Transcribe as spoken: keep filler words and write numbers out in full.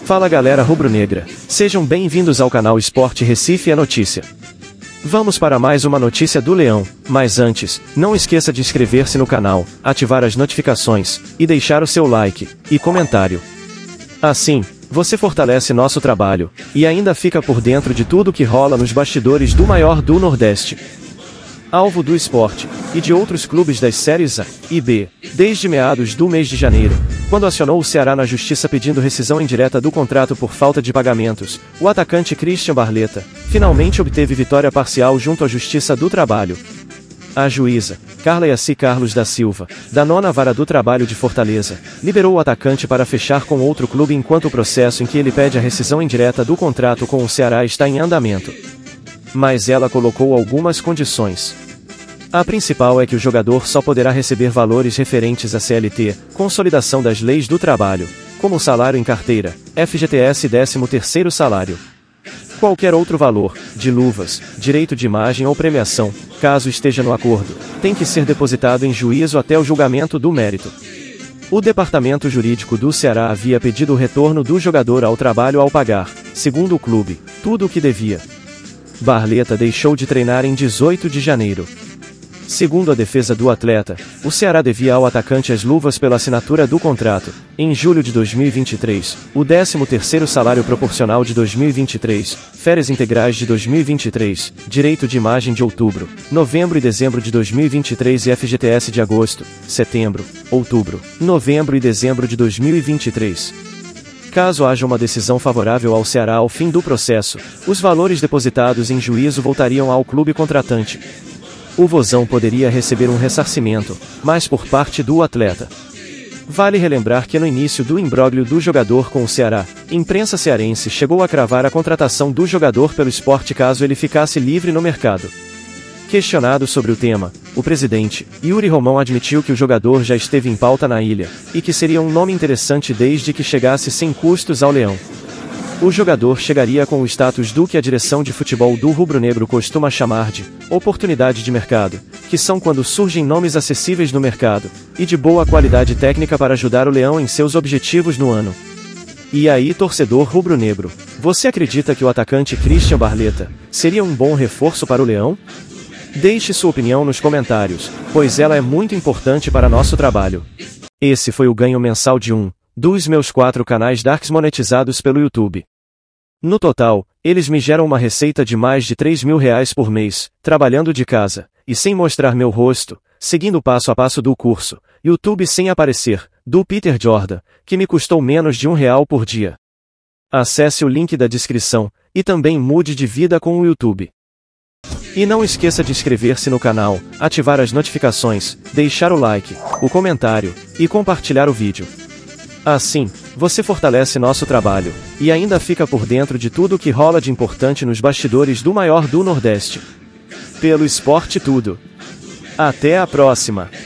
Fala galera rubro-negra, sejam bem-vindos ao canal Esporte Recife é Notícia. Vamos para mais uma notícia do Leão, mas antes, não esqueça de inscrever-se no canal, ativar as notificações, e deixar o seu like e comentário. Assim, você fortalece nosso trabalho, e ainda fica por dentro de tudo que rola nos bastidores do maior do Nordeste. Alvo do Sport, e de outros clubes das séries A e B, desde meados do mês de janeiro, quando acionou o Ceará na justiça pedindo rescisão indireta do contrato por falta de pagamentos, o atacante Christian Barleta finalmente obteve vitória parcial junto à Justiça do Trabalho. A juíza, Carla Yaci Carlos da Silva, da nona Vara do Trabalho de Fortaleza, liberou o atacante para fechar com outro clube enquanto o processo em que ele pede a rescisão indireta do contrato com o Ceará está em andamento. Mas ela colocou algumas condições. A principal é que o jogador só poderá receber valores referentes à C L T, consolidação das leis do trabalho, como salário em carteira, F G T S e décimo terceiro salário. Qualquer outro valor, de luvas, direito de imagem ou premiação, caso esteja no acordo, tem que ser depositado em juízo até o julgamento do mérito. O departamento jurídico do Ceará havia pedido o retorno do jogador ao trabalho ao pagar, segundo o clube, tudo o que devia. Barleta deixou de treinar em dezoito de janeiro. Segundo a defesa do atleta, o Ceará devia ao atacante as luvas pela assinatura do contrato, em julho de dois mil e vinte e três, o décimo terceiro salário proporcional de dois mil e vinte e três, férias integrais de dois mil e vinte e três, direito de imagem de outubro, novembro e dezembro de dois mil e vinte e três e F G T S de agosto, setembro, outubro, novembro e dezembro de dois mil e vinte e três. Caso haja uma decisão favorável ao Ceará ao fim do processo, os valores depositados em juízo voltariam ao clube contratante. O Vozão poderia receber um ressarcimento, mas por parte do atleta. Vale relembrar que no início do imbróglio do jogador com o Ceará, a imprensa cearense chegou a cravar a contratação do jogador pelo Sport caso ele ficasse livre no mercado. Questionado sobre o tema, o presidente, Yuri Romão, admitiu que o jogador já esteve em pauta na ilha, e que seria um nome interessante desde que chegasse sem custos ao Leão. O jogador chegaria com o status do que a direção de futebol do rubro-negro costuma chamar de oportunidade de mercado, que são quando surgem nomes acessíveis no mercado, e de boa qualidade técnica para ajudar o Leão em seus objetivos no ano. E aí, torcedor rubro-negro, você acredita que o atacante Christian Barleta seria um bom reforço para o Leão? Deixe sua opinião nos comentários, pois ela é muito importante para nosso trabalho. Esse foi o ganho mensal de um dos meus quatro canais Darks monetizados pelo YouTube. No total, eles me geram uma receita de mais de três mil reais por mês, trabalhando de casa, e sem mostrar meu rosto, seguindo o passo a passo do curso, YouTube sem aparecer, do Peter Jordan, que me custou menos de um real por dia. Acesse o link da descrição, e também mude de vida com o YouTube. E não esqueça de inscrever-se no canal, ativar as notificações, deixar o like, o comentário, e compartilhar o vídeo. Assim, você fortalece nosso trabalho, e ainda fica por dentro de tudo o que rola de importante nos bastidores do maior do Nordeste. Pelo Esporte Tudo. Até a próxima!